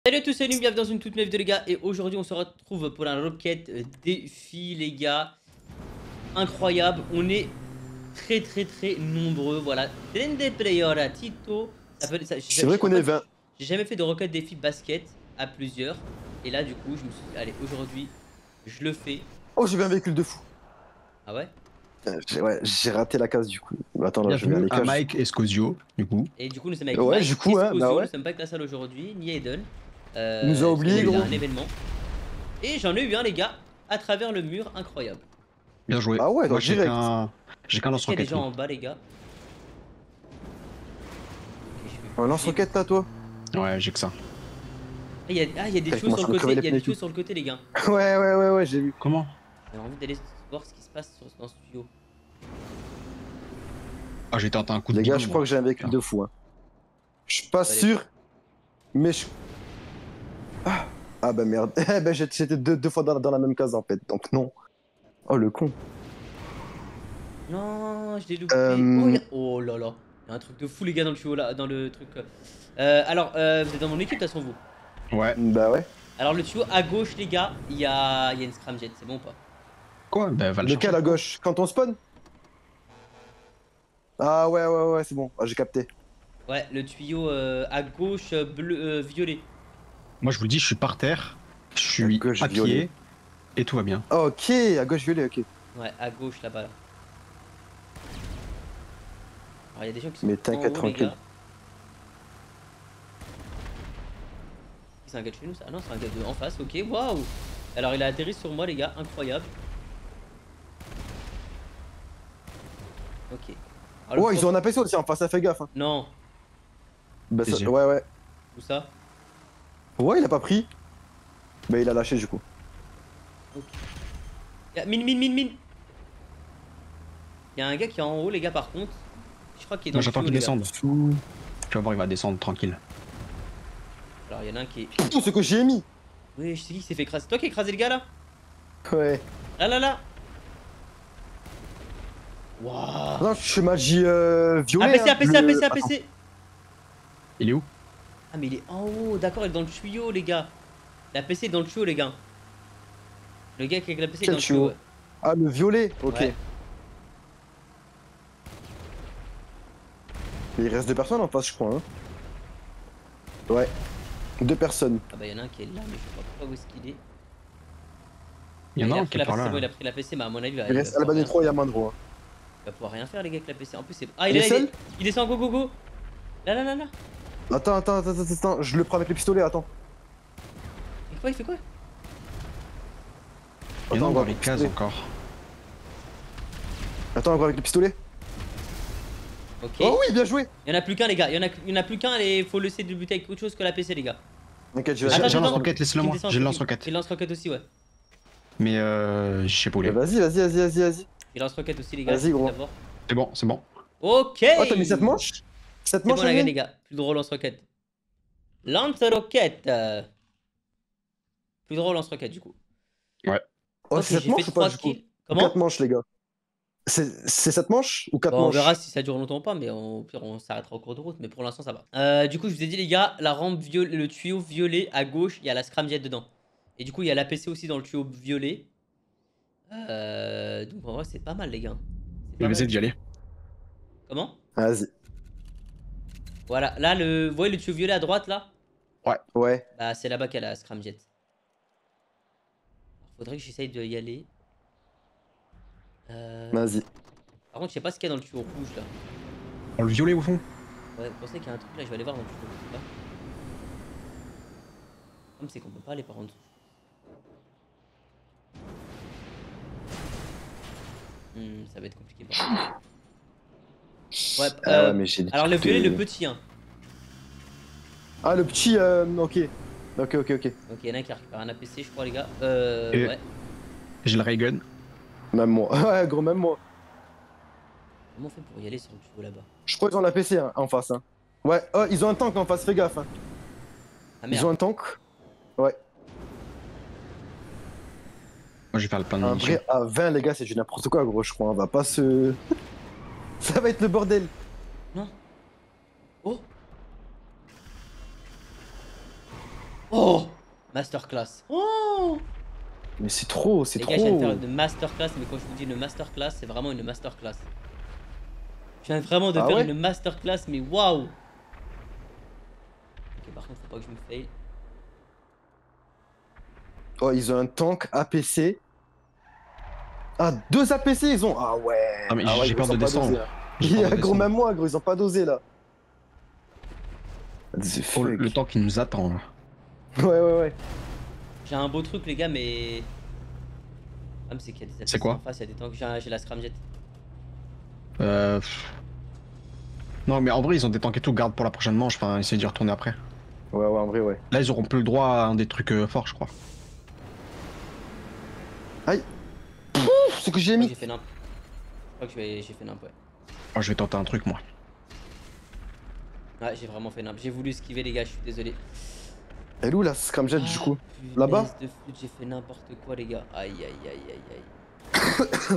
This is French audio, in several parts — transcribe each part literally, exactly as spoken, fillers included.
Salut à tous, salut, bienvenue dans une toute nouvelle vidéo les gars. Et aujourd'hui on se retrouve pour un Rocket défi les gars. Incroyable, on est très très très nombreux, voilà. trente players Tito. C'est vrai qu'on est vingt. J'ai jamais fait de Rocket défi basket à plusieurs. Et là du coup je me suis dit, allez aujourd'hui je le fais. Oh j'ai vu un véhicule de fou. Ah ouais euh, j'ai ouais, raté la case du coup. Attends là, je vais Bienvenue aller à Mike Escosio du coup. Et du coup nous sommes avec ouais, Mike du coup, hein, bah ouais. Nous sommes pas avec la salle aujourd'hui, ni Eden. Euh, Il nous a oublié gros. un événement. Et j'en ai eu un les gars à travers le mur, incroyable. Bien joué. Ah ouais, moi j'ai direct. qu'un j'ai qu'un lance-roquette. Il y a des gens en bas les gars. Un lance-roquette là toi? Ouais j'ai que ça. Il y a, ah, il y a des choses sur le côté, il y a des choses sur le côté les gars. Ouais ouais ouais ouais j'ai vu. Comment? J'ai envie d'aller voir ce qui se passe sur, dans ce tuyau. Ah j'ai tenté un coup de Les gars, bidon, je crois moi. que j'ai un véhicule de fou hein. Je suis pas sûr. Mais je... Ah, ah bah merde. Eh bah j'étais deux, deux fois dans, dans la même case en fait, donc non. Oh le con. Non, je l'ai loupé. Euh... Oh, y a... oh là là. Il y a un truc de fou les gars dans le tuyau là, dans le truc. Euh, alors, euh, vous êtes dans mon équipe de toute façon vous. Ouais. Bah ouais. Alors le tuyau à gauche les gars, il y a, y a une scramjet, c'est bon ou pas? Quoi? Bah va le Lequel chercher. à gauche? Quand on spawn? Ah ouais ouais ouais c'est bon, ah, j'ai capté. Ouais, le tuyau euh, à gauche bleu, euh, violet. Moi je vous le dis, je suis par terre, je suis gauche, à violet. pied et tout va bien. Ok, à gauche violet, ok. Ouais, à gauche là-bas là. Alors il y a des gens qui sont Mais en t'inquiète, haut, les tranquille. gars. C'est un gars de chez nous ça? Ah non, c'est un gars de en face, ok, waouh. Alors il a atterri sur moi les gars, incroyable. Ok. Alors, Oh, le ils ont un A P C aussi en face, ça fait gaffe. Hein. Non. Bah, ça... Plaisir. Ouais, ouais. Où ça? Ouais, il a pas pris. Bah, il a lâché du coup. Ok. Y'a mine, mine, mine, mine. Y'a un gars qui est en haut, les gars, par contre. Je crois qu'il est dans Moi le j'attends tuyau, qu'il les gars. descende. Tu vas voir, il va descendre tranquille. Alors y'en a un qui est. Tout ce que j'ai mis. Oui, je sais qui s'est fait écraser. C'est toi qui as écrasé le gars là? Ouais. Là, là, là. Waouh. Non, je suis magie euh, violet. A P C, hein, A P C, bleu- A P C, Attends. A P C. Il est où? Ah, mais il est en haut, d'accord, il est dans le tuyau, les gars. La P C est dans le tuyau, les gars. Le gars qui a la P C est Quel dans le tuyau. tuyau? Ouais. Ah, le violet. Ok. Ouais. Mais il reste deux personnes en face, je crois. Hein. Ouais. Deux personnes. Ah, bah, y'en a un qui est là, mais je sais pas pourquoi où est-ce qu'il est. Il y en a il, a un pris qui est la par P C, là. bon, il a pris la P C, mais à mon avis, il va, Il il reste va, pouvoir, Alban rien... trois, il y a Mandro. Hein. il va pouvoir rien faire, les gars, avec la P C. En plus, c'est. Ah, il, Il est est là, il, seul est... il descend, go, go, go. Là, là, là, là. Attends, attends, attends, attends, attends. Je le prends avec le pistolet, attends. Il fait quoi? Il fait quoi? Il y en Attends, a on va dans avec les le cases pistolet. encore. Attends, on va avec le pistolet. Ok. Oh oui, bien joué. Il y en a plus qu'un, les gars. Il y en a, il y en a plus qu'un et il faut le laisser de buter avec autre chose que la P C, les gars. T'inquiète, je J'ai vais Attends, j'ai un attends. lance-roquette, laisse-le moi. J'ai le lance-roquette. Il lance roquette aussi, ouais. Mais euh. Je sais pas où il est. Vas-y, vas-y, vas-y, vas-y, vas-y. Il lance roquette aussi, les gars. Vas-y, gros. d'abord. C'est bon, c'est bon. Ok. Oh, t'as mis cette manche? Cette C'est manche, bon, les gars, Amine les gars. Plus drôle lance roquette. Lance roquette. euh. Plus drôle lance roquette, du coup. Ouais. Oh, Ok, c'est cette j'ai fait manche ou pas trois du coup? kills. Comment? quatre manches, les gars. C'est c'est cette manche ou quatre Bon, on manches? verra si ça dure longtemps ou pas, mais on- au pire, on s'arrêtera au cours de route. Mais pour l'instant, ça va. Euh, du coup, je vous ai dit, les gars, la rampe violet, le tuyau violet à gauche, il y a la scramjet dedans. Et du coup, il y a l'A P C aussi dans le tuyau violet. Euh, donc, en vrai, c'est pas mal, les gars. C'est Je pas vais essayer mal. d'y aller. Comment? Vas-y. Voilà, là, le... vous voyez le tuyau violet à droite, là? Ouais. Bah, c'est là-bas qu'il y a la scramjet. Faudrait que j'essaye d'y aller. Euh... Vas-y. Par contre, je sais pas ce qu'il y a dans le tuyau rouge, là. Dans le violet au fond. Ouais, vous pensez qu'il y a un truc là, je vais aller voir dans le tuyau rouge, là. Comme c'est qu'on peut pas aller par en dessous. Hmm, ça va être compliqué. Par contre. Ouais, Ah euh, ouais, mais j'ai des alors le trucs violet, de- le petit, hein. Ah, le petit, euh, ok. Ok, ok, ok. Ok, il y en a un qui a récupéré un A P C, je crois, les gars. Euh, Et- ouais. J'ai le ray gun. Même moi. Ouais, gros, même moi. Comment on fait pour y aller sur le tuyau là-bas? Je crois qu'ils ont la P C hein, en face. Hein. Ouais, oh, ils ont un tank en face, fais gaffe. Hein. Ah Ils ont merde. un tank. Ouais. Moi je vais faire le plein de Un munitions. vrai à vingt, les gars, c'est du n'importe quoi, gros, je crois. On va pas se. Ça va être le bordel. Non. Oh. Oh, masterclass. Oh. Mais c'est trop, c'est Les trop. gars, je viens de faire une masterclass, mais quand je vous dis une masterclass, c'est vraiment une masterclass. Je viens vraiment de Ah faire ouais une masterclass, mais waouh. Ok, par contre, faut pas que je me fail. Oh, ils ont un tank A P C. Ah, deux A P C ils ont. Ah ouais. Ah mais ah ouais, j'ai gros, peur ils de ont pas descendre. dosé, là. J'ai Il y peur a de gros, descendre. même moi, gros, ils ont pas dosé là. What the Oh, fuck. le temps qui nous attend là. Ouais, ouais, ouais. J'ai un beau truc, les gars, mais. Le problème, c'est qu'il y a des C'est A P C quoi en face, il y a des tanks. J'ai un- j'ai la scramjet. Euh... pff. Non mais en vrai ils ont des tanks et tout, garde pour la prochaine manche, enfin essayer d'y retourner après. Ouais, ouais, en vrai, ouais. Là ils auront plus le droit à un des trucs euh, forts je crois. Aïe. Pouf, ce que j'ai Je crois que mis. j'ai fait nimp. Je crois que je vais- j'ai fait nimp, ouais. Oh, je vais tenter un truc moi. Ouais, j'ai vraiment fait nimp. J'ai voulu esquiver, les gars, je suis désolé. Elle est où la scramjet du coup? punaise Là-bas de flûte, j'ai fait n'importe quoi, les gars. Aïe, aïe, aïe, aïe, aïe.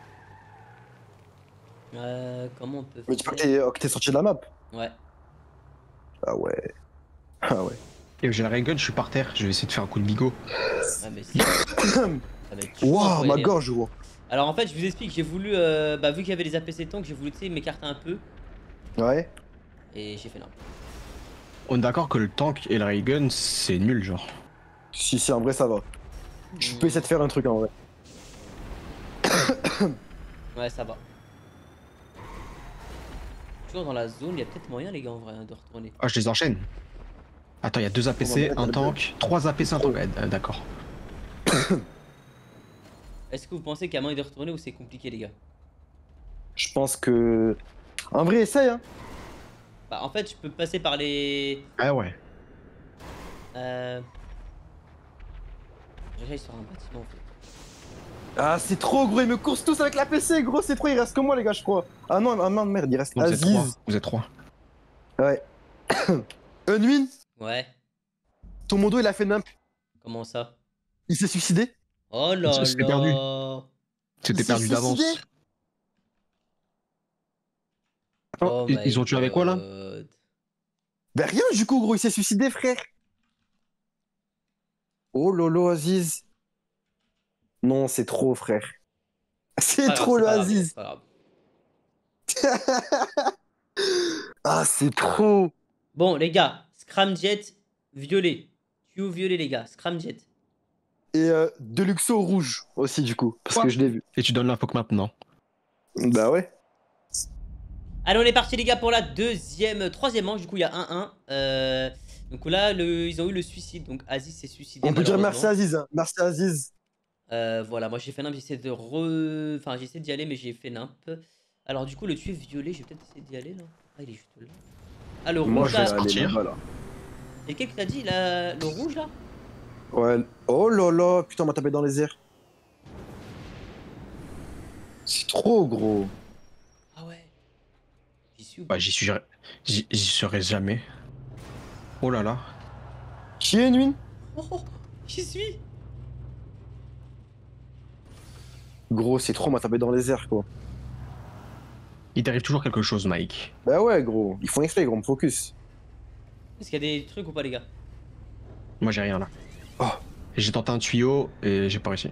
euh, comment on peut Mais tu peux faire que t'es euh, que t'es sorti de la map. Ouais. Ah ouais. Ah ouais. Et j'ai la ray gun, je suis par terre, je vais essayer de faire un coup de bigot. Ah, mais c'est. Ça va être chaud Waouh, pour y ma aller, hein. gorge, gros. Alors, en fait, je vous explique, j'ai voulu. Euh, bah, vu qu'il y avait les A P C tanks, j'ai voulu, tu sais, m'écarter un peu. Ouais. Et j'ai fait nimp. On est d'accord que le tank et la ray gun c'est nul genre. Si, si, en vrai, ça va. Je peux essayer de faire un truc en vrai. Ouais, ça va. Toujours dans la zone, il y a peut-être moyen, les gars, en vrai, hein, de retourner. Ah je les enchaîne. Attends, il y a deux A P C, Oh, un bah, tank, trois A P C, un tank. Ouais, euh, d'accord. Est-ce que vous pensez qu'il y a moyen de retourner ou c'est compliqué, les gars? Je pense que. En vrai, essaye, hein. Bah, en fait, je peux passer par les. Ah ouais. Euh. J'aille sur un bâtiment, en fait. Ah, c'est trop, gros. Ils me coursent tous avec la P C, gros. C'est trop. Il reste que moi, les gars, je crois. Ah non, ah non, merde, il reste Non, vous êtes trois. Aziz. Vous êtes trois. Ouais. Unwin, Ouais, ton mondo, il a fait nimp. comment ça? Il s'est suicidé. Oh là C'était perdu. là. C'était Il s'est perdu d'avance. suicidé. Oh, ils, my ils ont tué avec quoi là? God. Ben rien, du coup, gros. Il s'est suicidé, frère. Oh lolo, Aziz. Non, c'est trop, frère. C'est Pas grave, trop c'est le pas grave, Aziz. c'est pas grave. Ah, c'est trop. Bon, les gars, scramjet violet. Tuyau violet, les gars, scramjet. Et euh, Deluxo rouge aussi, du coup. Parce Quoi que je l'ai vu. Et tu donnes l'info que maintenant. Bah ouais. Allez, on est parti, les gars, pour la deuxième, troisième manche. Du coup, il y a un un. Euh, donc là, le, ils ont eu le suicide. Donc Aziz s'est suicidé. On peut dire merci malheureusement. Aziz. Hein. Merci Aziz. Euh, voilà, moi j'ai fait nimp, j'essaie de re... Enfin, j'essaie d'y aller, mais j'ai fait nimp. Alors du coup, le tuyau violet, je vais peut-être essayer d'y aller, là. Ah, il est juste là. Ah, le Moi, rouge, je vais là. aller partir. là-bas, là. Et quelqu'un qui t'a dit, là, le rouge, là? Ouais. Oh là là, putain, on m'a tapé dans les airs. C'est trop, gros. Ah ouais. J'y suis ou Bah j'y suis. J'y j'y serai jamais. Oh là là. Qui est, Nuin? Oh, oh, j'y suis. Gros, c'est trop, on m'a tapé dans les airs, quoi. Il t'arrive toujours quelque chose, Mike. Bah ouais, gros. Ils font exprès, gros, me focus. Est-ce qu'il y a des trucs ou pas, les gars? Moi j'ai rien là. Oh. J'ai tenté un tuyau et j'ai pas réussi.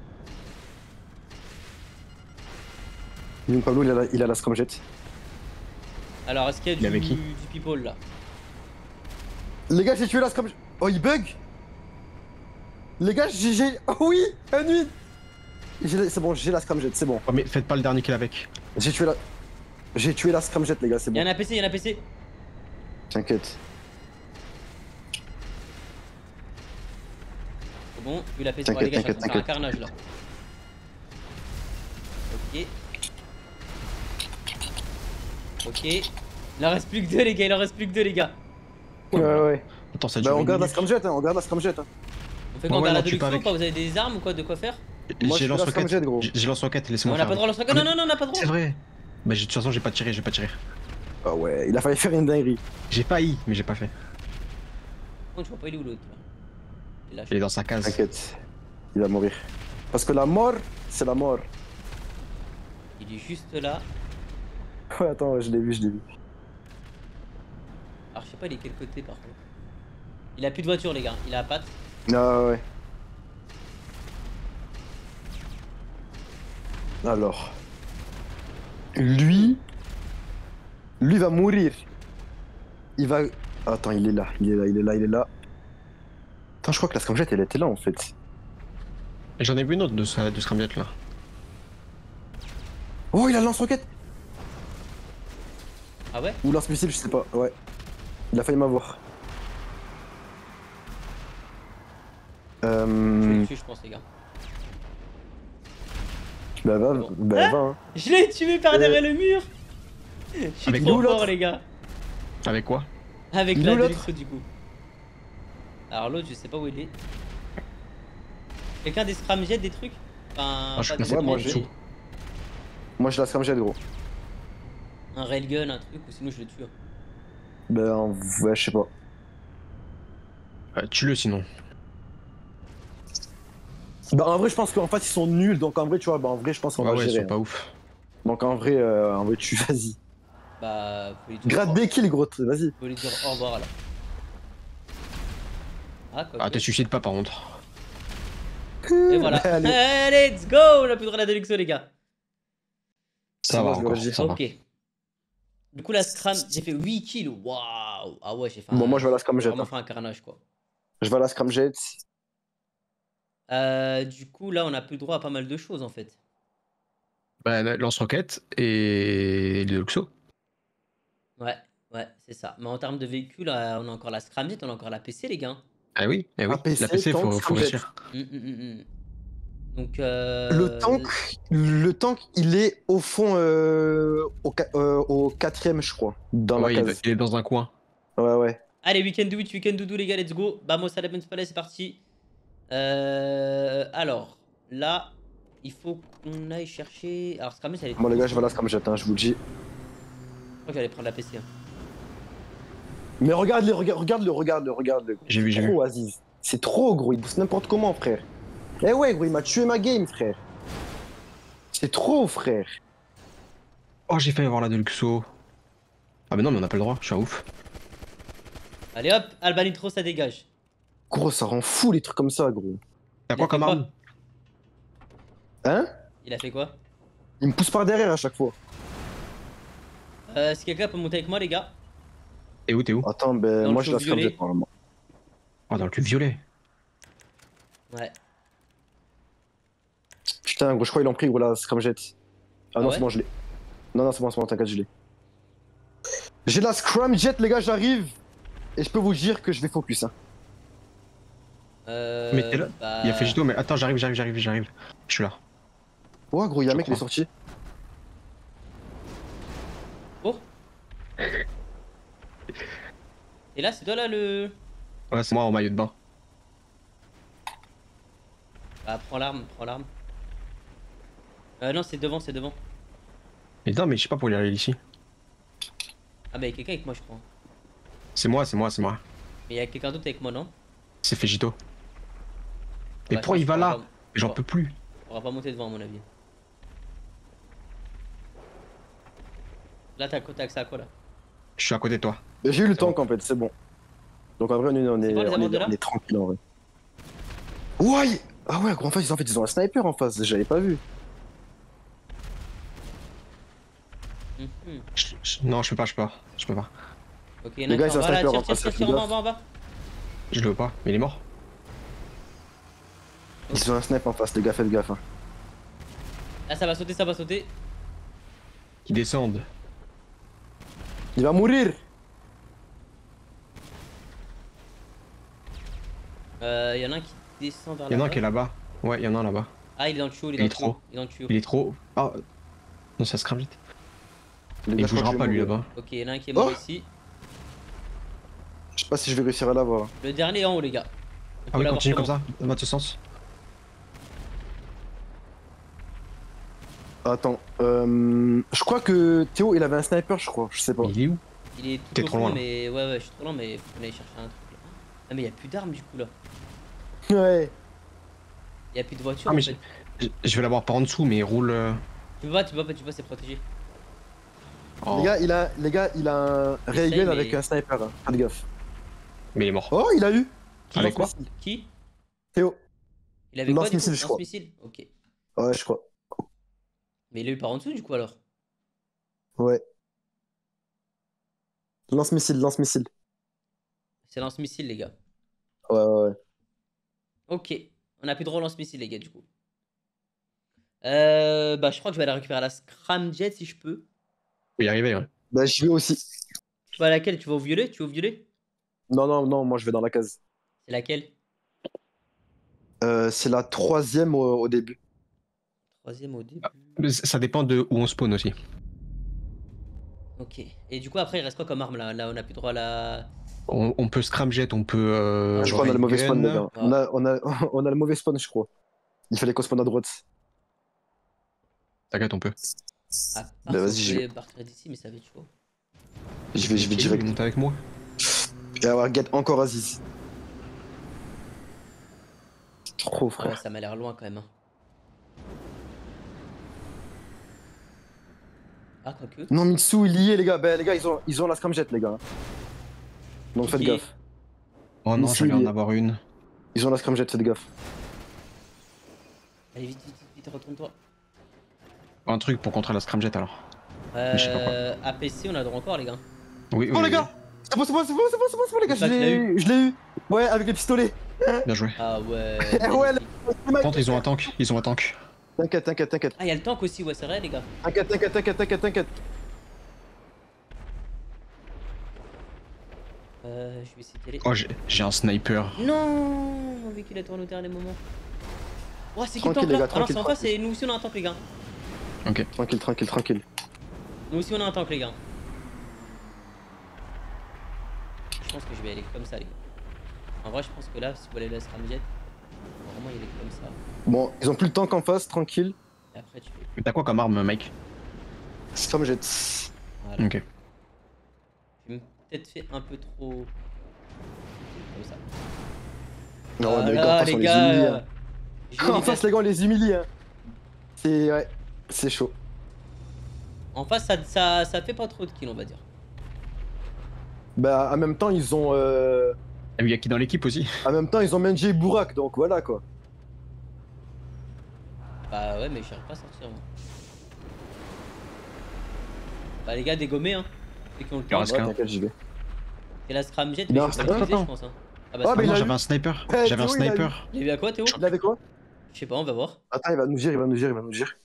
Nuin Pablo, il a la, il a la scramjet. Alors, est-ce qu'il y a Il est du, avec qui du people, là? Les gars, j'ai tué la scramjet. Oh, il bug. Les gars, j'ai... j'ai- Oh oui, un Nuin. J'ai- C'est bon, j'ai la scramjet, c'est bon. Oh, mais faites pas le dernier kill avec. J'ai tué la... J'ai tué la scramjet, les gars, c'est Il y a bon. un A P C, il y a un A P C. T'inquiète. C'est bon, vu l'A P C. T'inquiète, Oh, les gars, je suis en train de faire un t'inquiète, carnage, là. Ok. Ok. Il en reste plus que deux, les gars, il en reste plus que deux, les gars. Ouais, ouais. Attends, ça Bah, dure on une garde la minute. scramjet, hein, on garde la scramjet. Hein. On fait Ouais, quoi, on ouais, garde la non, tu Deluxo pars ou pas? Vous avez des armes ou quoi? De quoi faire? Moi, J'ai je fais la lance-roquette. scramjet, gros. J'ai j'ai lance-roquette, On laissez-moi n'a faire. pas le droit à lance-roquette. Non, non, non, on n'a pas le droit. C'est vrai. Bah j'ai- de toute façon j'ai pas tiré, j'ai pas tiré. Ah ouais, il a fallu faire une dinguerie. J'ai failli, mais j'ai pas fait. Oh, je vois pas il est où l'autre là. Il est là, je- Il est dans sa case. T'inquiète, il va mourir. Parce que la mort, c'est la mort. Il est juste là. Ouais, attends, je l'ai vu, je l'ai vu. Alors je sais pas il est quel côté par contre. Il a plus de voiture, les gars. Il a la patte. Ah ouais. Alors. Lui. Lui va mourir. Il va. Attends, il est là, il est là, il est là, il est là. Attends, je crois que la scramjet elle était là en fait. J'en ai vu une autre de, ce- de scramjet là. Oh, il a lance-roquette. Ah ouais? Ou lance-missile, je sais pas. Ouais. Il a failli m'avoir. Je vais Euh... le tuer, je pense, les gars. Bah va, Bon. bah va. Hein. Je l'ai tué par derrière le mur. Je suis Avec trop nous, fort, l'autre les gars. Avec quoi? Avec Il la est où, l'autre Deluxe, du coup. Alors l'autre, je sais pas où il est. Quelqu'un des scramjets, des trucs? Enfin, Ah, je pas des sais pas, moi, scramjets, j'ai- mais Moi j'ai la scramjet gros. un railgun, un truc, ou sinon je le tue. Bah ouais, je sais pas. Euh, Tue-le sinon. Bah en vrai je pense qu'en fait ils sont nuls donc en vrai tu vois bah en vrai je pense qu'on Ouais, va ouais, ils gérer. sont pas hein. ouf. Donc en vrai euh, en vrai tu vas-y. Bah, faut lui dire, Gratte des kills gros, vas-y. faut lui dire au revoir là. Ah, quoi. Ah, te suicide pas par contre. Et voilà. Allez. Allez, let's go. On a plus droit à la Deluxe, les gars. Ça C'est va bon, je encore, l'aurais dit. ça va. Ok. Du coup, la scram, j'ai fait huit kills. Waouh. Ah ouais, j'ai fait Bon un- moi je vais à la j'ai scramjet. vraiment Hein. fait un carnage, quoi. Je vais à la scramjet. Euh, du coup, là, on a plus droit à pas mal de choses, en fait. Bah, lance-roquette et le Luxo. Ouais, ouais, c'est ça. Mais en termes de véhicules, euh, on a encore la scramjet, on a encore la P C, les gars. Ah oui, eh oui. A P C, La P C, tank, faut, faut scramjet. réussir. Hum, hum, hum, hum. Donc, Le euh... tank, le tank il est au fond euh, au, qua- euh, au quatrième je crois. Dans Ouais, la il, case. il est dans un coin. Ouais ouais. Allez, week-end do it, week-end doudou, les gars, let's go. Vamos à la Benz Palais, c'est parti. Euh... Alors, là, il faut qu'on aille chercher. Alors, scramjet, ça allait être Bon les gars trop je vais à la simple. scramjet hein, je vous le dis. Je crois que j'allais prendre la P C. Hein. Mais regarde-le, regarde, regarde-le, regarde-le, regarde-le. J'ai vu, C'est j'ai trop Aziz. C'est trop gros, il pousse n'importe comment frère. Eh ouais gros, il m'a tué ma game frère. C'est trop frère. Oh, j'ai failli avoir la Deluxo. Ah, mais non, mais on n'a pas le droit, je suis un ouf. Allez hop, Alba Nitro, ça dégage. Gros ça rend fou les trucs comme ça gros. T'as Il quoi a fait comme arme? Hein? Il a fait quoi? Il me pousse par derrière à chaque fois. euh, Si quelqu'un peut monter avec moi, les gars. T'es où, t'es où? Attends, ben Dans moi le je la feu violet. scramjet normalement. Oh, dans le cube violet. Ouais. Putain gros, je crois qu'ils l'ont pris gros la scramjet. Ah, Ah non ouais c'est bon je l'ai. Non non c'est bon, c'est bon, t'inquiète je l'ai. J'ai la scramjet les gars, j'arrive. Et je peux vous dire que je vais focus hein. Euh, Mais t'es là? bah... Il a fait Gito, mais attends, j'arrive, j'arrive, j'arrive, j'arrive. Je suis là. Ouais gros, y'a un Je mec qui est crois. sorti. Oh. Et là, c'est toi là le. Ouais, c'est moi en maillot de bain. Bah, prends l'arme, prends l'arme. Euh, non, c'est devant, c'est devant. Mais non, mais je sais pas pour y aller ici. Ah, bah, y'a quelqu'un avec moi, je crois. C'est moi, c'est moi, c'est moi. Mais y'a quelqu'un d'autre avec moi, non? C'est fait Gito. Mais Bah, pourquoi je il va pense là? qu'on va- J'en on peux plus. On va pas monter devant, à mon avis. Là, t'as t'as accès à quoi là? Je suis à côté de toi. Ben, j'ai eu le C'est bon. tank en fait, c'est bon. Donc en vrai on est, on est, C'est bon, les on amants est, de là on est tranquille en vrai. Ouais. Ah ouais gros, en fait ils, en fait ils ont un sniper en face, j'avais pas vu. Mhm. Je- je- non, je peux pas, je peux pas. Je peux pas. Ok, y'en a Les un gars, qui ils est ont en un bas là, sniper tire, en tire, face, tire, faites tire, en bas, gaffe. en bas, en bas. Je le veux pas, mais il est mort. Ils ont un sniper en face, les gars, faites gaffe. Hein. Là, ça va sauter, ça va sauter. Qu'ils descendent. Il va mourir. Euh, y'en a un qui descend vers Il y en a un là-bas. qui est là-bas. Ouais, il y en a un là-bas. Ah, il est dans le tuyau, il est Il dans est le tuyau. trop. Il est dans le tuyau. Il est trop. Ah. Non, ça se crame vite. Les Il gars, je crois bougera que je pas vais lui mourir. là-bas. Ok, y'en a un qui est mort Oh ici. Je sais pas si je vais réussir à l'avoir. Le dernier est en haut, les gars. On Ah peut oui, l'avoir continue comme comment? ça, dans ce sens. Attends, euh, je crois que Théo il avait un sniper, je crois, je sais pas. Mais il est où? Il est tout T'es au trop fond, loin, là. mais ouais, ouais, je suis trop loin, mais faut qu'on aille chercher un truc là. Ah, mais y'a plus d'armes du coup là. Ouais. Y'a plus de voiture Ah, en mais fait. je, je vais l'avoir par en dessous, mais il roule. euh, Tu peux pas, tu peux pas, tu peux pas, c'est protégé. Oh. Les gars, il a, les gars, il a un Essaye, Raygun mais- avec un sniper, hein. Faites gaffe. Mais il est mort. Oh, il a eu. Qui Avec quoi? Lance-missile. Qui Théo. Il avait quoi du coup? Lance-missile, je crois. Lance-missile. Ok. Ouais, je crois. Mais il a eu par en dessous du coup alors. Ouais. Lance-missile, lance-missile. C'est lance-missile les gars. Ouais, ouais, ouais. Ok. On a plus de droit au lance-missile les gars du coup. Euh, bah je crois que je vais aller récupérer la scramjet si je peux. Faut y arriver, ouais. Bah, j'y vais aussi. Tu vas à laquelle? Tu vas au violet? Tu vas au violet? Non, non, non, moi je vais dans la case. C'est laquelle? Euh, c'est la troisième au, au début. Troisième au début. Mais Ça dépend de où on spawn aussi. Ok. Et du coup après il reste quoi comme arme là? Là on a plus droit à la... On, on peut scramjet, on peut. Euh, Ah, Je crois qu'on a le mauvais spawn, les Raygun. gars. On a, on, a, on a le mauvais spawn, je crois. Il fallait qu'on spawn à droite. T'inquiète, on peut. Ah, Bah, vas-y, j'y vais. partir d'ici mais ça va être chaud. Je vais, je vais Ok, direct. monte avec moi. Et avoir get encore Aziz. Trop, Ah ouais, frère. ça m'a l'air loin quand même. hein. Ah, quoique. Non, Mitsu, il y est, les gars. Bah, les gars, ils ont, ils ont la scramjet, les gars. Donc faites Ok. gaffe. Oh non, Ici, j'allais il en est- avoir une. Ils ont la scramjet, faites gaffe. Allez, vite, vite, vite, vite, retourne-toi. Un truc pour contrer la scramjet alors. je sais pas quoi. Euh, A P C, on a le droit encore, les gars. Oui, Oh, oui, les oui. gars! C'est bon, c'est bon, c'est bon, c'est bon, c'est bon, c'est bon, les gars. J'espère Je que tu l'as l'ai eu. Je l'ai eu. Ouais, avec les pistolets. Bien joué. Ah ouais. Ouais, magnifique. Par contre, ils ont un tank. Ils ont un tank. T'inquiète, t'inquiète, t'inquiète. Ah, il y a le tank aussi, ouais, c'est vrai, les gars. T'inquiète, t'inquiète, t'inquiète, t'inquiète, t'inquiète. Euh, je vais essayer d'y aller. Oh, j'ai j'ai un sniper. Non, mon véhicule a tourné au dernier moment. Oh, c'est qui le Tranquille, tank les là? gars, Ah non, tranquille, c'est en face, tranquille. et nous aussi on a un tank, les gars. Ok. Tranquille, tranquille, tranquille. Nous aussi on a un tank, les gars. Je pense que je vais aller comme ça, les gars. En vrai, je pense que là, si vous allez la scramjet, vraiment il est comme ça. Bon, ils ont plus le temps qu'en face, tranquille. Et après, tu fais. Mais t'as quoi comme arme, Mike? Scramjet. Voilà. Ok. J'ai peut-être fait un peu trop. Comme ça. Non, ouais, mais les Voilà, gars, en face, les on les gars. humilie. euh, hein. j'ai En les face, gars- les gars, on les humilie. Hein. C'est. Ouais. C'est chaud. En face, ça, ça, ça fait pas trop de kills, on va dire. Bah, en même temps, ils ont. Euh... Ah, mais il y a qui dans l'équipe aussi? En même temps, ils ont Menji et Bourak, donc voilà quoi. Bah ouais, mais j'arrive pas à sortir, moi. Bah, les gars, dégommés, hein. Ceux qui ont le Il temps. reste Ouais, qu'un. t'inquiète, j'y vais. C'est la scramjet, Il mais en je peux reste pas un, l'utiliser, attends. je pense. Hein. Ah bah, Ah, c'est bah, Ah pas il non, a j'avais eu. un sniper. Eh, J'avais un Théo, il a eu. sniper. Il a eu à quoi, Théo? Il avait quoi? Je sais pas, on va voir. Attends, il va nous dire, il va nous dire, il va nous dire.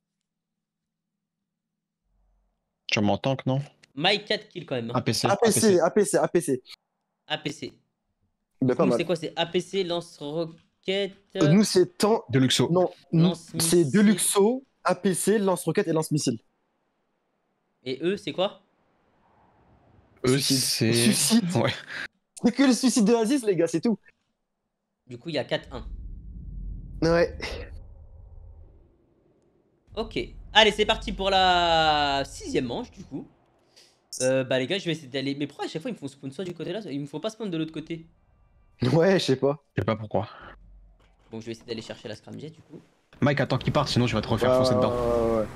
Tu m'en tank, non? Mike quatre kills quand même. Hein. A P C. A P C, A P C, A P C. A P C. Mais pas Nous, mal. c'est quoi? C'est A P C, lance-roquette. Euh, Nous, c'est tant. De Luxo. Non, nous, Lance-missile. c'est Deluxo, A P C, lance-roquette et lance-missile. Et eux, c'est quoi? Eux, Suicide. c'est. Suicide. Ouais. C'est que le suicide de Aziz, les gars, c'est tout. Du coup, il y a quatre un. Ouais. Ok. Allez, c'est parti pour la sixième manche, du coup. Euh, bah, les gars, je vais essayer d'aller. Mais pourquoi à chaque fois ils me font spawn soit du côté là, ils me font pas spawn de l'autre côté? Ouais, je sais pas. Je sais pas pourquoi. Bon, je vais essayer d'aller chercher la scramjet, du coup. Mike, attends qu'il parte, sinon tu vas te refaire Ouais, foncer dedans. ouais, ouais.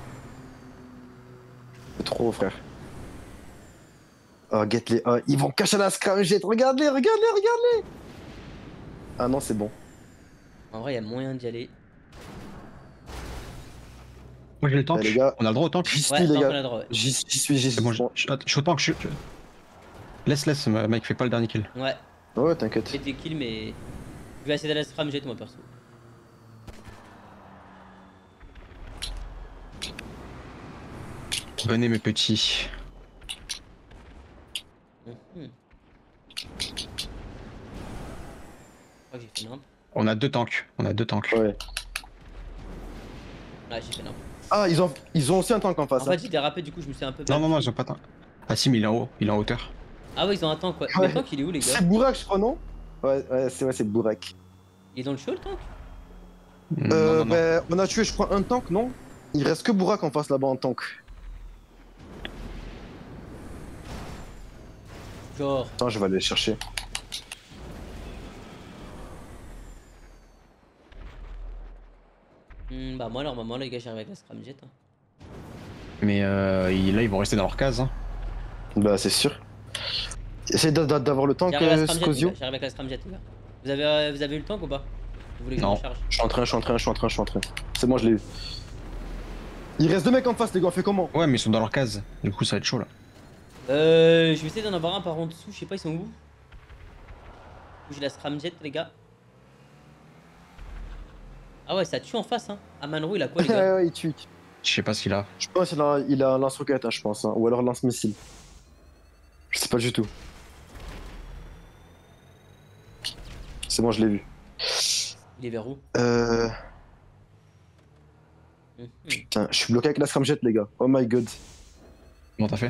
C'est trop, frère. Oh, get les. Oh, ils vont cacher la scramjet. Regarde-les, regarde-les, regarde-les. Ah non, c'est bon. En vrai, il y a moyen d'y aller. Moi j'ai le tank. Eh, les gars. On a le droit au tank. J'y suis, Ouais, les tant qu'on a gars. le droit, ouais. J'y j'y suis, j'y C'est suis. bon, je, je, je suis au tank. Je, je- Laisse, laisse, Mike, fais pas le dernier kill. Ouais, Ouais, t'inquiète. j'ai des kills, mais. Je vais essayer d'aller la scramjet, moi, perso. Venez, mes petits. Mhm. Je crois que j'ai fait nimp. On a deux tanks. On a deux tanks. Ouais. Ouais, j'ai fait nimp. Ah, ils ont, ils ont aussi un tank en En face. hein. fait, j'ai dérapé, du coup, je me suis un peu. Non, non, non, perdu. ils ont pas tank. Ah si, mais il est en haut. Il est en hauteur. Ah ouais, ils ont un tank, quoi. Ouais. Le tank, il est où, les gars? C'est Bourak, je crois, non? Ouais, ouais, c'est ouais, c'est Bourak. Il est dans le show, le tank? Non, Euh, non, non. ben, on a tué, je crois, un tank, non? Il reste que Bourak en face là-bas en tank. Genre. Attends, je vais aller le chercher. Hmm, bah, moi, normalement, les gars, j'arrive avec la scramjet. Hein. Mais euh, il- là, ils vont rester dans leur case. Hein. Bah, c'est sûr. Essaye d'a- d'a- d'avoir le tank, J'arrive à euh, scramjet, les Scosio. gars, j'arrive avec la scramjet, les gars. Vous avez, euh, vous avez eu le tank ou pas? Vous voulez que je Non. me charge? Je suis en train, je suis en train, je suis en train, je suis en train. C'est bon, je l'ai eu. Il reste deux mecs en face, les gars, on fait comment? Ouais, mais ils sont dans leur case. Du coup, ça va être chaud là. Euh, je vais essayer d'en avoir un par en dessous, je sais pas, ils sont où? J'ai la scramjet, les gars. Ah ouais, ça tue en face, hein. Amanro, il a quoi, les Ouais, gars? ouais, il tue. Je sais pas ce qu'il a. Je pense qu'il a, il a un lance-roquette, hein, je pense. Hein. Ou alors lance-missile. Je sais pas du tout. C'est bon, je l'ai vu. Il est vers où? Euh... Mhm. Putain, je suis bloqué avec la scramjet, les gars. Oh my god. Comment t'as fait?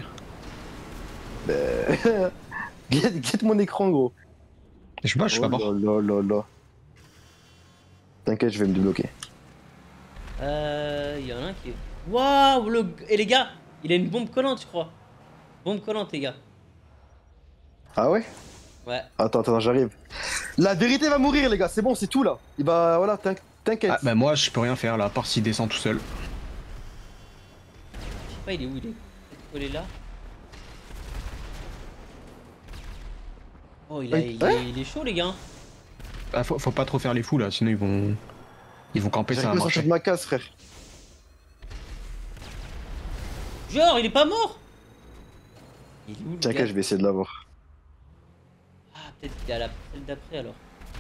Euh... Guette guette mon écran, gros. Je sais pas, je suis oh pas mort. là là là là. T'inquiète, je vais me débloquer. Euh, il y en a un qui est. Waouh, le. Et les gars, il a une bombe collante, je crois. Bombe collante, les gars. Ah ouais? Ouais. Attends, attends, j'arrive. La vérité va mourir, les gars, c'est bon, c'est tout là. Il va. Voilà, t'in- t'inquiète. Ah, bah moi, je peux rien faire là, à part s'il descend tout seul. Je sais pas, il est où, il est. Peut-être collé là. Oh, il, a, Oui. il, est, il est chaud, les gars. Ah, faut, faut pas trop faire les fous là, sinon ils vont. Ils vont camper, ça J'arrive va pas à sortir marcher. de ma case, frère. Genre, il est pas mort. Il est où, le T'inquiète, gars? je vais essayer de l'avoir. Ah, peut-être qu'il est à la celle d'après alors.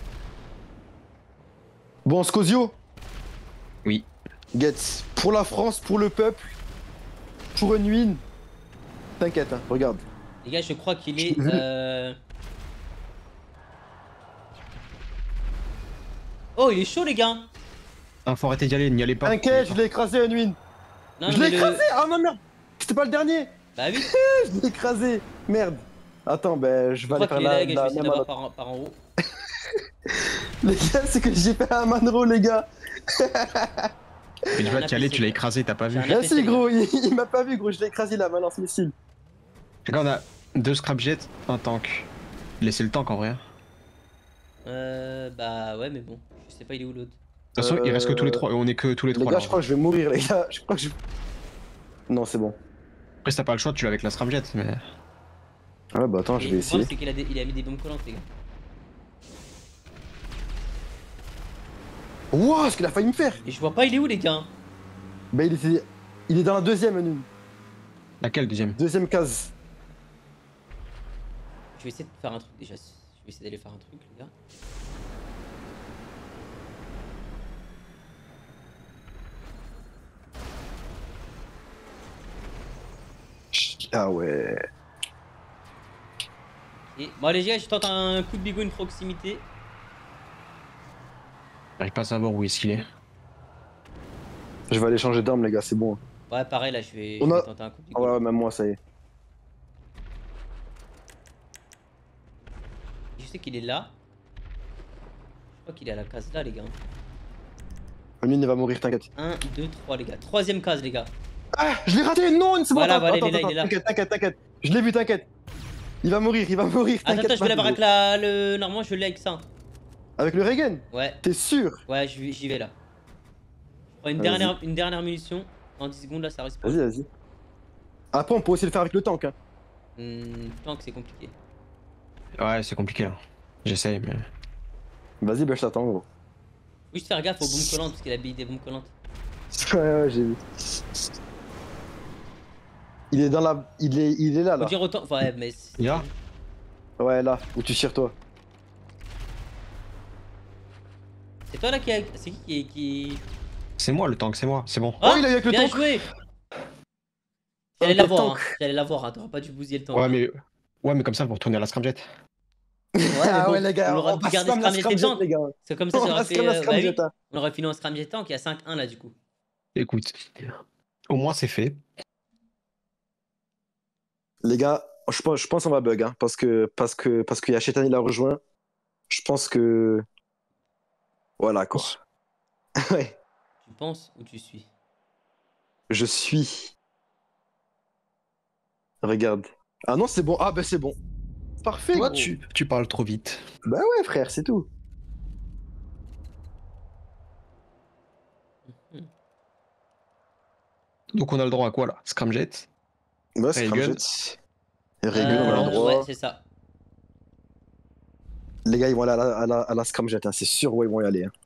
Bon, Scosio. Oui. Getz, pour la France, pour le peuple, pour une win. T'inquiète, hein, regarde. Les gars, je crois qu'il est. Mhm. Euh... Oh, il est chaud, les gars. Ah, faut arrêter d'y aller, n'y allez pas. T'inquiète, je l'ai écrasé, une win. Non, Je mais l'ai le- écrasé. Ah non, merde. C'était pas le dernier. Bah oui. Je l'ai écrasé. Merde. Attends, ben je Je vais crois aller faire qu'il est là, la, les gars. Je vais la essayer même. d'avoir par, en- par en haut. Les gars, c'est que j'ai fait un manro, les gars. Mais tu un vas t'y aller, A P C, tu l'as quoi. écrasé, t'as pas vu. J'ai un A P C, Merci, les gars. gros. Il, il m'a pas vu, gros. Je l'ai écrasé la balance missile. Les gars, on a deux scrapjets, un tank. Laissez le tank en vrai. De Euh. Bah ouais, mais bon. Je sais pas, il est où l'autre. toute façon, il reste que tous les trois, on est que tous les Les trois gars, là. je crois que je vais mourir, les gars. Je crois que je. Non, c'est bon. Après, si t'as pas le choix, tu l'as avec la scrapjet, mais. Ouais, bah attends, je Et vais le problème, essayer. c'est qu'il a, des- il a mis des bombes collantes, les gars. Wouah, ce qu'il a failli me faire. Et je vois pas, il est où, les gars? Bah, il était. Il est dans la deuxième, nous. Laquelle deuxième? Deuxième case. Je vais essayer de faire un truc déjà. Je vais essayer d'aller faire un truc, les gars. Ah ouais. Et... Bon, allez, les gars, je tente un coup de bigot, une proximité. J'arrive pas à savoir où est-ce qu'il est. Je vais aller changer d'arme, les gars, c'est bon. Ouais, pareil, là, je vais, On je vais a- tenter un coup de Ah bigot. ouais, ouais, même moi, ça y est. Je sais qu'il est là. Je crois qu'il est à la case là, les gars. Lui, il va mourir, t'inquiète. un, deux, trois, les gars. Troisième case, les gars. Ah, je l'ai raté, non, c'est bon. Voilà, attends, voilà, attends, il est là, attends, il est là. T'inquiète, t'inquiète, t'inquiète. Je l'ai vu, t'inquiète. Il va mourir, il va mourir. Attends, t'inquiète attends, je pas, vais l'avoir gros. avec la, le. Normalement, je l'ai avec ça. Avec le Regen. Ouais, T'es sûr? ouais, j'y vais- j'y vais là. Je prends une Vas-y. dernière, une dernière munition. En dix secondes, là, ça reste pas. Vas-y, vas-y. Après, on peut aussi le faire avec le tank. Hein. Hmm, tant que c'est compliqué. Ouais, c'est compliqué là. J'essaye, mais. Vas-y, bah je t'attends, gros. Oui, je faire gaffe aux bombes collantes parce qu'il a mis des bombes collantes. Ouais, ouais, j'ai vu. Il est dans la. Il est, il est là, Faut là. dire autant. Ouais, mais. c'est- Il y a Ouais, là, où tu tires, toi. C'est toi là qui a. C'est qui qui. qui... C'est moi le tank, c'est moi, c'est bon. Oh, il a eu avec le bien tank. joué. Oh, J'allais quel l'avoir, tank. hein. J'allais l'avoir, hein. T'auras pas dû bousiller le temps. Ouais, mais. Ouais, mais comme ça, pour retourner à la scramjet. Ouais, mais Ah bon, ouais, les gars, on aurait on pu passe garder comme la Scramjet scramjet, tank. les gars. C'est comme ça, On ça aurait passe fait. comme la euh, bah scramjet, oui, hein. on aurait fini en Scramjet tank, il y a cinq un là du coup. Écoute, au moins c'est fait. Les gars, je pense, je pense qu'on va bug, hein, parce que parce que parce qu'il y a Chetan, il a rejoint. Je pense que voilà quoi. Ouais, Tu penses ou tu suis? je suis. Regarde. Ah non, c'est bon. Ah bah c'est bon. Parfait. Toi, gros. tu, tu parles trop vite. Bah ouais, frère, c'est tout. Mhm. Donc on a le droit à quoi là? Scramjet. Bah c'est Regen. Scramjet. Regen, on a Euh, le droit. ouais, c'est ça. Les gars, ils vont aller à la, à la, à la scramjet, hein. C'est sûr, ouais, ils vont y aller. Hein.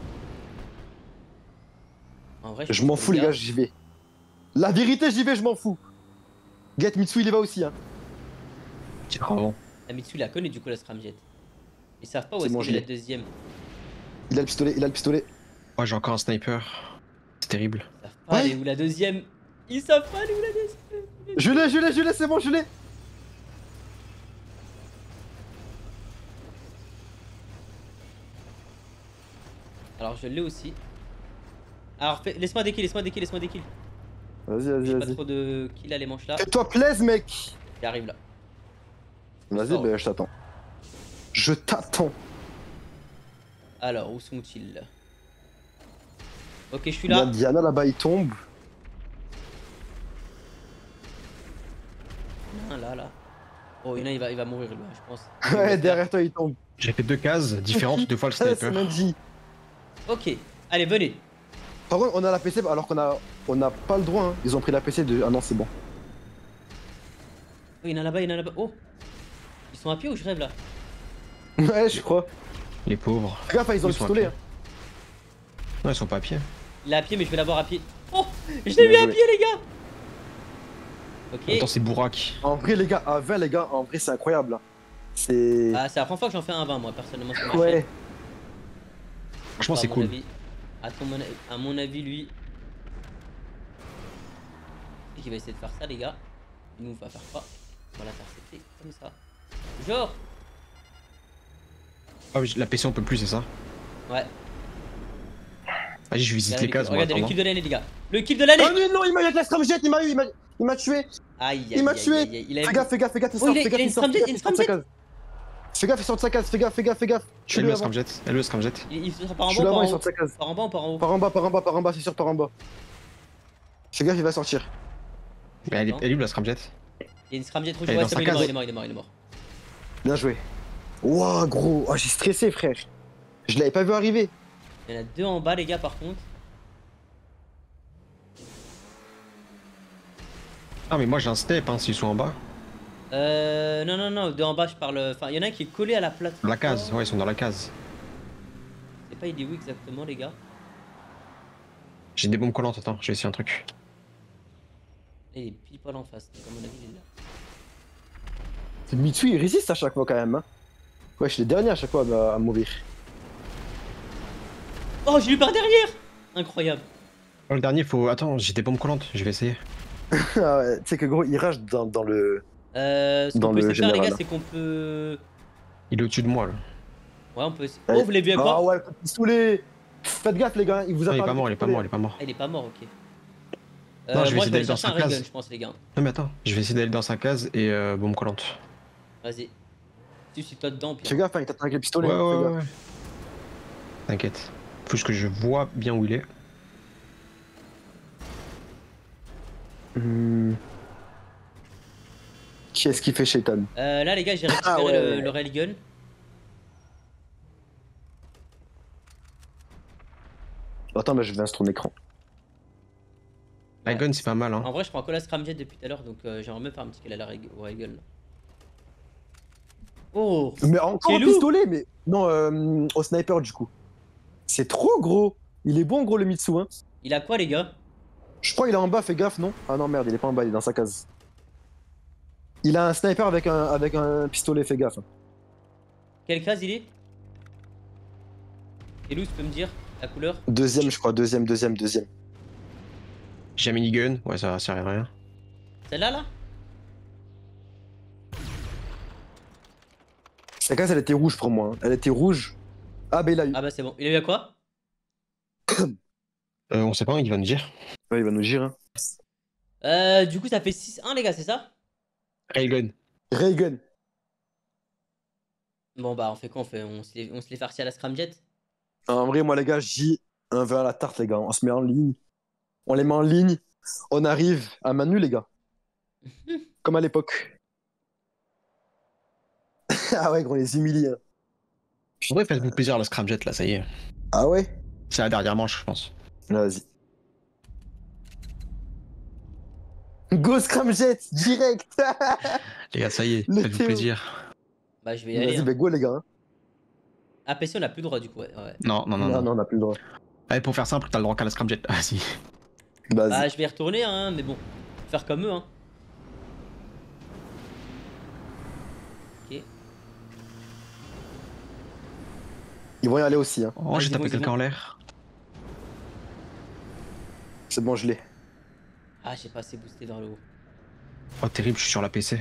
En vrai, Je pense m'en que fous, les gars, j'y vais. La vérité, j'y vais, je m'en fous. Get Mitsu, il y va aussi. Hein. Bravo. La Mitsu la connaît du coup la scramjet. Ils savent pas où C'est est-ce bon, qu'il je est la l'ai. deuxième. Il a le pistolet, il a le pistolet. Moi j'ai encore un sniper. C'est terrible. Ils savent pas Ouais. aller où la deuxième. Ils savent pas aller où la deuxième. Je l'ai, je l'ai, je l'ai, c'est bon, je l'ai. Alors je l'ai aussi. Alors fais- laisse-moi des kills, laisse-moi des kills, laisse-moi des kills. Vas-y, vas-y, J'ai pas vas-y. trop de kills à les manches là. Fais-toi plaise, mec. J'arrive là. Vas-y, sors. ben je t'attends. Je t'attends. Alors où sont-ils? Ok, je suis Il y a là. Diana là-bas, il tombe. Un là, là. Oh, il y en a, il va, il va mourir lui, je pense. Ouais, derrière toi, il tombe. J'ai fait deux cases différentes, deux fois le Ah, c'est sniper. Manji. Ok, allez, venez. Par contre, on a la P C alors qu'on a, on n'a pas le droit. Hein. Ils ont pris la P C de. Ah non, c'est bon. Oh, il y en a là-bas, il y en a là-bas. Oh, ils sont à pied ou je rêve là? Ouais, je crois. Les pauvres. Fais gaffe, ils ont le sont à pistolet. pied. Hein. Non, ils sont pas à pied. Il est à pied, mais je vais l'avoir à pied. Oh, je l'ai Bien vu à joué. pied, les gars. Ok. Attends, c'est Bourak. En vrai, les gars, à vingt, les gars, en vrai, c'est incroyable. Là. C'est. Ah, c'est la première fois que j'en fais un vingt, moi, personnellement, sur ma chaîne. ouais. Franchement, À c'est mon cool. avis- À, ton mon... à mon avis, lui. Il va essayer de faire ça, les gars. Nous, on va faire quoi? On va l'intercepter comme ça. Genre. Ah oui, la P C on peut plus, c'est ça? Ouais. Vas-y, je visite Regardez, les cases. moi, regardez le attends. kill de l'année, les gars. Le kill de l'année. Oh non, non, il m'a eu avec la scramjet, il m'a eu, il m'a, il m'a tué. Aïe, aïe, Il m'a aïe, tué. aïe, aïe, il a Fais gaffe, fais gaffe, fais gaffe, il Oh, sort, il a- fais il a gaffe, une il sort, fais scramjet, gaffe, une il sort de sa scramjet. case. Fais gaffe, il sort de sa case, fais gaffe, fais gaffe, fais gaffe. Elle Tue-le le avant. scramjet. Elle le scramjet. Il, il sort par en Je bas suis ou là-bas, par il en sort haut? de sa case. Par en bas ou par en haut? Par en bas, par en bas, par en bas, c'est sûr, par en bas. Fais gaffe, il va sortir. Mais elle est, Attends. elle est où la scramjet? Il y a une scramjet rouge. Elle est Ouais, dans c'est sa bon, il est mort, case. il est mort, il est mort, il est mort. Bien joué. Ouah, gros, oh, j'ai stressé, frère. Je l'avais pas vu arriver. Il y en a deux en bas, les gars, par contre. Ah, mais moi j'ai un step hein, s'ils sont en bas. Euh. Non, non, non, deux en bas, je parle. Enfin, il y en a un qui est collé à la plateforme. La case, ouais, ils sont dans la case. Je sais pas, il est où exactement, les gars? J'ai des bombes collantes, attends, je vais essayer un truc. Il est pile poil en face, donc à mon avis, il est là. C'est Mitsu, il résiste à chaque fois quand même. Hein. Ouais, je suis le dernier à chaque fois à, à mourir. Oh, j'ai eu par derrière! Incroyable. Oh, le dernier, faut. Attends, j'ai des bombes collantes, je vais essayer. Ah ouais, tu sais que gros, il rage dans, dans le. Euh. Ce Dans qu'on peut le essayer de faire, les général. gars, c'est qu'on peut. Il est au-dessus de moi là. Ouais, on peut. Ouais. Oh, vous l'avez vu à quoi? Ah ouais, coup de pistolet. Faites gaffe, les gars, il vous a Non, il est parlé pas de mort, il est pas pistolet. mort, il est pas mort. Ah, il est pas mort, ok. Non, Euh, je vais moi, essayer je vais d'aller aller dans chercher un sa ray gun, case. je pense, les gars. Non, mais attends, je vais essayer d'aller dans sa case et euh, bombe collante. Vas-y. Tu suis toi dedans, Fais puis. gaffe, hein, il t'attaque avec le Ouais, pistolet. ouais, hein, fais ouais, gaffe. ouais. T'inquiète. Faut juste que je vois bien où il est. Hmm. Qui est-ce qui fait Shaitan? Euh, là, les gars, j'ai récupéré Ah ouais. le, le railgun. Attends, mais je viens sur ton écran. La Ouais. gun, c'est pas mal, hein. En vrai, je prends que la scramjet depuis tout à l'heure, donc euh, j'aimerais même faire un petit kill à la rail- au railgun. là. Oh! Mais encore Quel un loup. pistolet, mais. Non, euh, au sniper du coup. C'est trop gros. Il est bon, gros, le Mitsu, hein. Il a quoi, les gars? Je crois qu'il est en bas, fais gaffe, non? Ah non, merde, il est pas en bas, il est dans sa case. Il a un sniper avec un, avec un pistolet, fais gaffe. Quelle case il est? Et Lou, tu peux me dire la couleur? Deuxième, je crois, deuxième, deuxième, deuxième. J'ai un minigun, ouais, ça sert à rien. Celle-là, là? Sa case, elle était rouge pour moi. hein. Elle était rouge. Ah, bah il a eu. Ah bah c'est bon. Il a eu à quoi? Euh, on sait pas, il va nous dire. Ouais, il va nous dire. Hein. Euh, du coup, ça fait six un, les gars, c'est ça? Railgun. Raygun. Bon, bah, on fait quoi? On, fait... on se les, on se les farcit à la scramjet? En vrai, moi, les gars, j'ai un vin à la tarte, les gars. On se met en ligne. On les met en ligne. On arrive à main nue, les gars. Comme à l'époque. Ah ouais, gros, on les humilie. Hein. En vrai, faites-vous plaisir à la scramjet là, ça y est. Ah ouais? C'est la dernière manche, je pense. Vas-y. Go scramjet, direct. Les gars, ça y est, Le faites-vous Théo. plaisir. Bah, je vais y aller. Vas-y, hein. bah go, les gars. hein. A P C, on a plus le droit du coup, ouais. ouais. Non, non, non, Non, non. non, on a plus le droit. Allez, pour faire simple, t'as le droit qu'à la scramjet. Vas-y. Vas-y. Bah, je vais y retourner, hein, mais bon. Faire comme eux, hein. Ok. Ils vont y aller aussi, hein. Oh, j'ai Vas-y, tapé vas-y, quelqu'un bon. en l'air. C'est bon, je l'ai. Ah, j'ai pas assez boosté vers le haut. Oh, terrible, je suis sur la P C.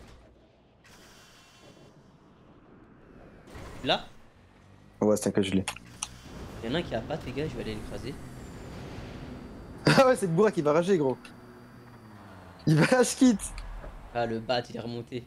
Là, Ouais, t'inquiète, je l'ai. il y en a un qui a pas, les gars, je vais aller l'écraser. Ah ouais, c'est le bourrin qui va rager, gros. Il va rage quitte. Ah, le bat, il est remonté.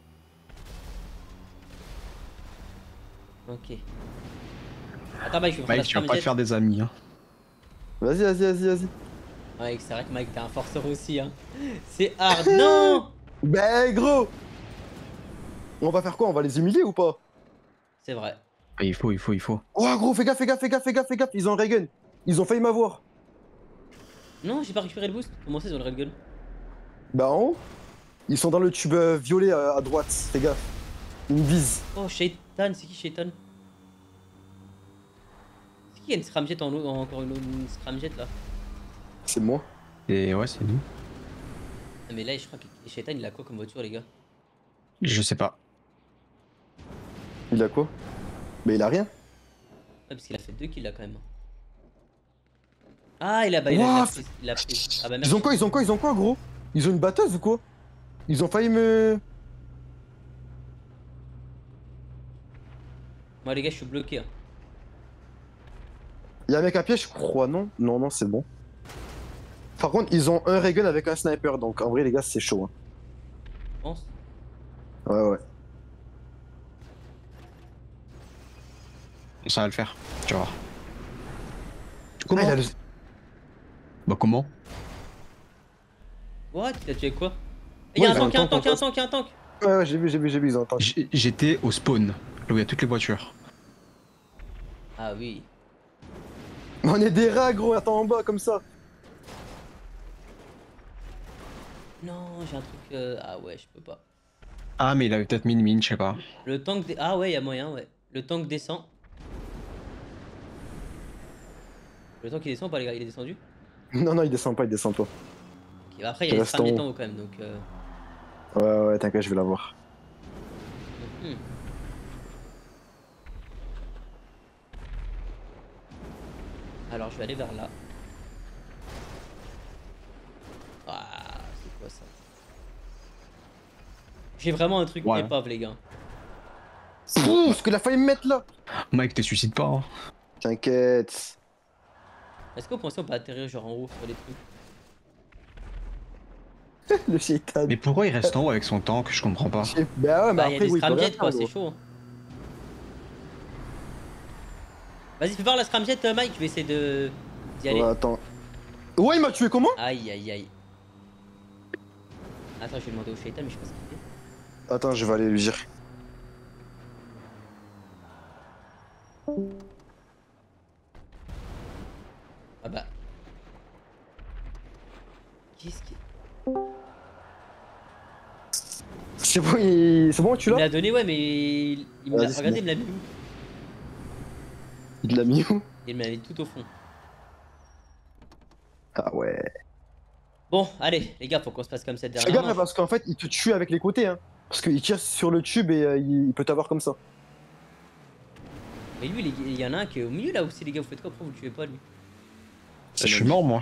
Ok. Attends, Mike, je vais prendre la Mike, tu vas pas scramjet. te faire des amis, hein. Vas-y, vas-y, vas-y, vas-y. Mike, c'est vrai que Mike, t'es un forceur aussi, hein. C'est hard. Non! Ben, gros. On va faire quoi? On va les humilier ou pas? C'est vrai. Ah, il faut, il faut, il faut. Oh, gros, fais gaffe, fais gaffe, fais gaffe, fais gaffe, fais gaffe. Ils ont un ray gun. Ils ont failli m'avoir. Non, j'ai pas récupéré le boost. Comment ça, ils ont le railgun? Bah, en haut. Ils sont dans le tube euh, violet euh, à droite. Fais gaffe. Ils me visent. Oh, Shaitan, c'est qui Shaitan? C'est qui il y a une scramjet en haut, encore une, une scramjet là? C'est moi. Et ouais, c'est nous. Ah, mais là, je crois que Shaitan, il a quoi comme voiture, les gars? Je sais pas. Il a quoi? Mais il a rien. Ouais, parce qu'il a fait deux kills là quand même. Ah, il a, bah, il a, il a Ouah, pris, il a pris. Ah bah merci. Ils ont quoi? Ils ont quoi? Ils ont quoi, gros? Ils ont une batteuse ou quoi? Ils ont failli me. Moi, les gars, je suis bloqué. Hein. Il y a un mec à pied, je crois, non? Non, non, c'est bon. Par contre, ils ont un ray gun avec un sniper, donc en vrai, les gars, c'est chaud. Hein. Je pense. Ouais, ouais. Ça va le faire. Tu vas voir. Ah, il a le... Bah comment? What? Il a tué quoi? Il y a Ouais, un ils ont tank, il y a un un tank, il y a un tank, il y a un tank. Ouais, ouais, j'ai vu, j'ai vu, j'ai vu, ils ont un tank. J'- J'étais au spawn, là où il y a toutes les voitures. Ah oui. On est des rats, gros, attends en bas, comme ça. Non, j'ai un truc. euh, Ah ouais, je peux pas. Ah, mais il avait peut-être mis une mine, je sais pas. Le tank. dé- Ah ouais, il y a moyen, ouais. Le tank descend. Le tank il descend ou pas, les gars? Il est descendu? Non, non, il descend pas, il descend pas. Ok, bah après, il y a Il les reste en scramjets haut. en haut quand même, donc. Euh... Ouais, ouais, t'inquiète, je vais l'avoir. hmm. Alors, je vais aller vers là. Ah, c'est quoi ça? J'ai vraiment un truc Ouais. épave, les gars. Ouh, ce qu'il a failli me mettre là. Mike, te suicide pas, hein. T'inquiète. Est-ce que vous pensez qu'on peut atterrir genre en haut sur les trucs? Le shaitan. Mais pourquoi il reste en haut avec son tank? Je comprends pas. Bah ouais, mais Bah, il y a après, des oui, il peut rien scramjets faire, quoi, gros. c'est chaud. hein. Vas-y, fais voir la scramjet, euh, Mike, je vais essayer de d'y aller. Ouais, attends. Ouais, il m'a tué comment? Aïe aïe aïe. Attends, je vais demander au Shaitan, mais je sais pas ce qu'il fait. Attends, je vais aller lui dire. Ah bah. Qu'est-ce qu'il. C'est bon, il... c'est bon, tu Il me l'as? l'a donné, ouais, mais. Il il me l'a. Vas-y, c'est Regardez, bon. il me l'a mis où? Il l'a mis où? Il me l'a mis tout au fond. Ah ouais. Bon, allez, les gars, faut qu'on se passe comme cette Fais dernière gaffe, hein, manche. parce qu'en fait, il te tue avec les côtés, hein. Parce qu'il tire sur le tube et euh, il... il peut t'avoir comme ça. Mais lui, les- il y en a un qui est au milieu là aussi, les gars, vous faites quoi? Pourquoi vous le tuez pas, lui? Je suis mort, moi.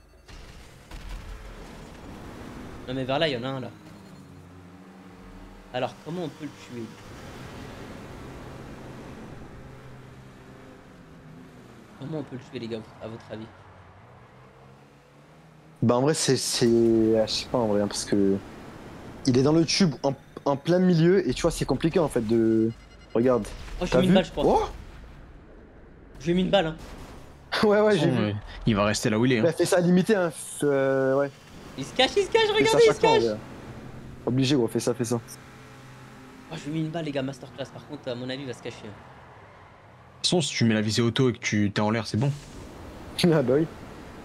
Non, mais vers là, il y en a un là. Alors, comment on peut le tuer? Comment on peut le tuer, les gars, à votre avis? Bah en vrai, c'est... c'est- ah, je sais pas en vrai, hein, parce que... Il est dans le tube en, en plein milieu et tu vois, c'est compliqué en fait de... Regarde. Oh, j'ai T'as mis vu? une balle, je crois. Oh Je lui ai mis une balle, hein. Ouais, ouais, j'ai Bon, vu. ouais. Il va rester là où il est. Il Hein. a fait ça limité, hein. f- Euh, ouais. Il se cache, il se cache, Fais ça regardez, il chaque se fois, cache. ouais. Obligé, gros, fais ça, fais ça. Oh, je lui ai mis une balle, les gars, masterclass. Par contre, à mon avis, il va se cacher. hein. De toute façon, si tu mets la visée auto et que tu t'es en l'air, c'est bon. Ah bah oui.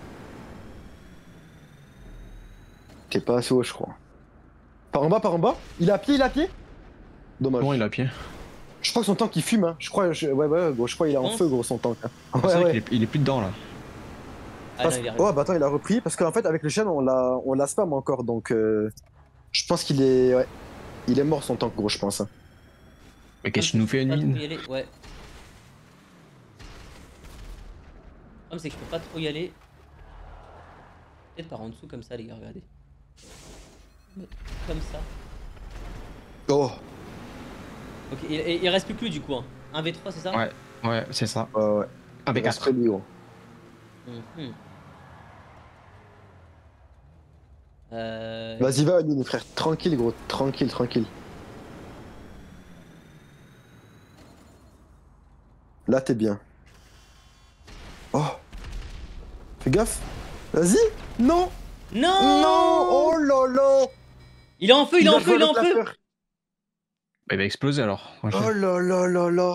T'es pas assez haut, je crois. Par en bas, par en bas. Il est à pied, il est à pied. Dommage. Bon, il est à pied. Je crois que son tank il fume, hein. Je crois, je... ouais, ouais, gros, je crois qu'il est en penses feu, gros, son tank. Hein. C'est Ouais, vrai ouais. qu'il est, il est plus dedans là. Ah Parce- non, il est arrivé. Oh, bah attends, il a repris. Parce qu'en fait, avec le chien, on l'a on l'a spam encore. Donc, euh... je pense qu'il est. Ouais. Il est mort, son tank, gros, je pense. Hein. Mais qu'est-ce que tu nous fais une Pas trop y mine? aller, ouais. Le problème c'est que je peux pas trop y aller. Peut-être par en dessous comme ça les gars, regardez. Comme ça. Oh, Ok, il, il- il reste plus que lui du coup. Hein. un v trois c'est ça? Ouais, ouais, c'est ça. ouais, ouais. Un Il v reste quatre. que lui, gros. Mhm. Euh... Vas-y, va, Nini, frère. Tranquille, gros. Tranquille, tranquille. Là, t'es bien. Oh. Fais gaffe. Vas-y. Non. Non, Non. Oh là là. Il est en feu, il est a en feu, il est en joué avec la feu. peur. Bah, il va exploser alors. Ok. Oh là là là là.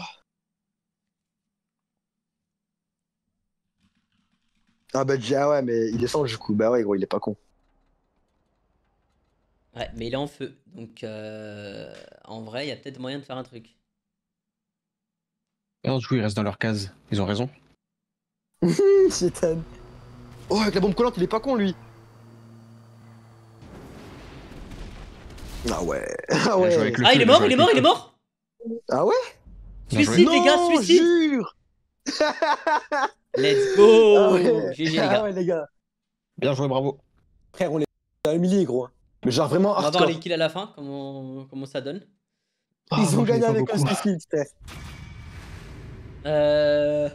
Ah bah déjà, ouais, mais il est sans du coup. Bah ouais, gros, il est pas con. Ouais, mais il est en feu. Donc, euh... en vrai, il y a peut-être moyen de faire un truc. Et non, du coup, ils restent dans leur case. Ils ont raison. Chétan. Oh, avec la bombe collante, il est pas con, lui. Ah ouais. Ah Il a ouais. joué avec le Ah, feu, il est a mort, joué il est avec mort, le il est feu. mort. Ah ouais. Bien joué. Suicide, les gars, Non, suicide. jure. Let's go. Ah ouais. G G les Ah gars. ouais, les gars. Bien joué, bravo. Frère, on les a humiliés, gros. Mais genre vraiment On va voir hardcore. les kills à la fin, comment, comment ça donne. Ah, Ils ont moi, j'en ai gagné pas avec un beaucoup. suicide, frère. Euh...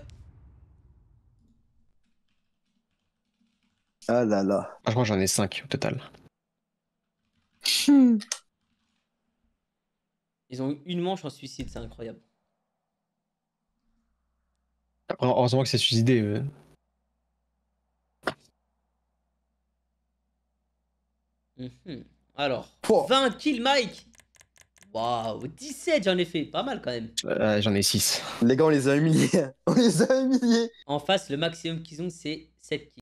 Ah là là. Ah, je crois que j'en ai cinq au total. Ils ont eu une manche en suicide, c'est incroyable. Après, heureusement que c'est suicidé. euh. Mhm. Alors, Pouah. vingt kills, Mike. Waouh, dix-sept j'en ai fait, pas mal quand même. Euh, j'en ai six. Les gars, on les a humiliés. On les a humiliés. En face, le maximum qu'ils ont, c'est sept kills.